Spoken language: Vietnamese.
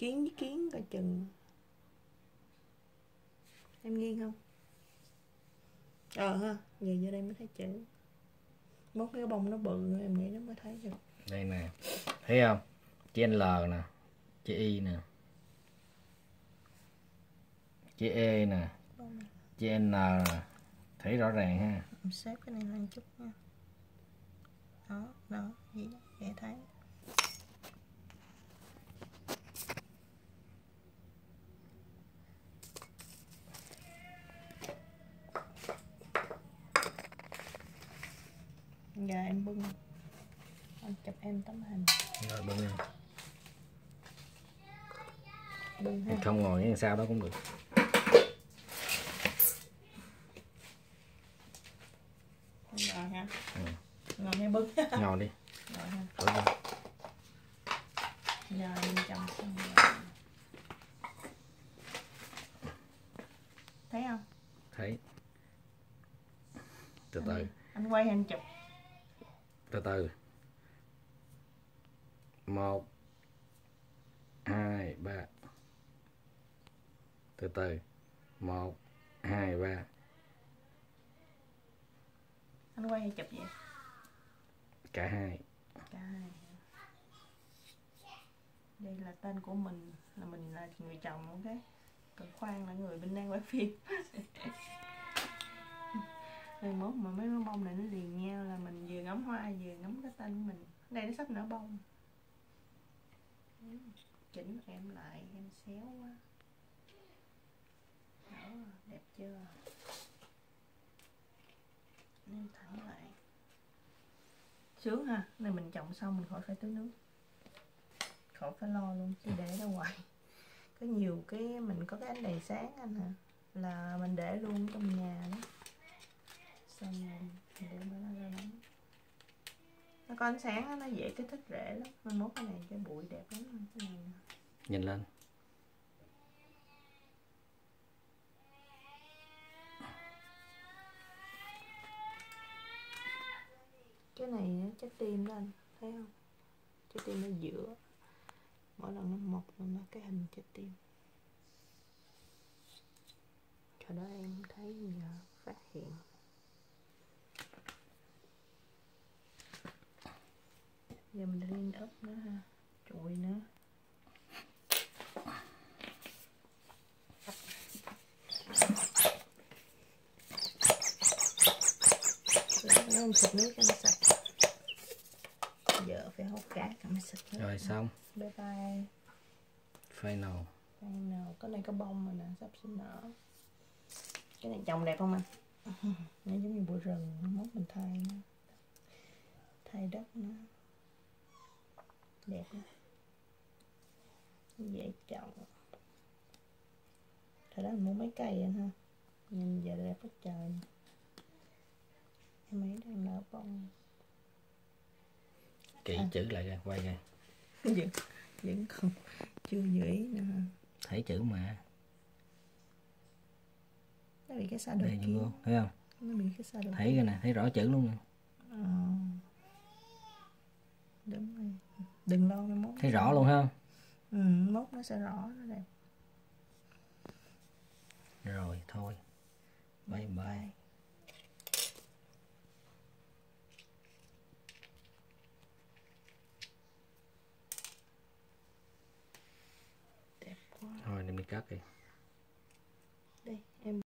kiến với kiến coi chừng. Em nghiêng không? Ha, giờ vô đây mới thấy chữ. Mốt cái bông nó bự em nghĩ nó mới thấy được. Đây nè, thấy không? Chữ L nè, chữ Y nè, chữ E nè, chữ N nè, thấy rõ ràng ha. Em xếp cái này lên chút nha. Đó, vậy đó, dễ thấy. Giờ em bưng, anh chụp em tấm hình. Rồi bưng lên. Bưng ha. Không ngồi như sao đó cũng được. Rồi ha. Ngồi hay bưng. Ngồi đi. Rồi ha. Rồi. Giờ em chồng xong rồi. Thấy không? Thấy. Từ từ. Anh quay anh chụp. Từ từ. 1 2 3. Từ từ. 1 2 3. Anh quay hay chụp vậy? Cả hai. Cả hai. Đây là tên của mình là người chồng, ok. Còn Khoan là người bên đang quay phim. Rồi mốt mà mấy cái bông này nó liền nhau là mình vừa ngắm hoa vừa ngắm cái tên của mình. Đây nó sắp nở bông. Chỉnh em lại, em xéo quá. Đó, đẹp chưa? Em thẳng lại. Sướng ha, này mình trồng xong mình khỏi phải tưới nước. Khỏi phải lo luôn, chỉ để đó hoài. Có nhiều cái mình có cái ánh đèn sáng anh hả? Là mình để luôn trong nhà đó. Xong rồi mình để nó ra nắng. Nó có ánh sáng đó, nó dễ kích thích rễ lắm. Mai mốt cái này cái bụi đẹp lắm. Cái này nè. Nhìn lên. Cái này nó trái tim đó anh, thấy không? Trái tim ở giữa. Mỗi lần nó mọc là nó cái hình trái tim. Hồi đó em thấy giờ phát hiện. Giờ mình riêng ớt nữa ha, trụi nữa. Em xịt nước cho nó sạch. Giờ phải hốt cá cho nó sạch nước. Rồi xong. Bye bye. Final. Final. Cái này có bông rồi nè, sắp sinh nở. Cái này trồng đẹp không anh? Nó giống như bụi rừng, mốt mình thay nó. Thay đất nó. Đẹp lắm. Dễ trồng. Thật ra mình mua mấy cây anh ha. Nhìn giờ đẹp quá trời. Em ấy đang nở bông. Kỹ chữ lại ra, quay ra. Vẫn không, chưa giữ ý nữa ha. Thấy chữ mà. Nó bị cái xa đầu kia. Thấy không? Nó bị cái xa đầu thấy cái nè, thấy rõ chữ luôn nè. Đúng rồi. Đừng lo mai mốt. Thấy rõ luôn ha. Mốt nó sẽ rõ, nó đẹp. Rồi thôi. Bye bye. Đẹp quá. Thôi đem đi cất đi. Đây, em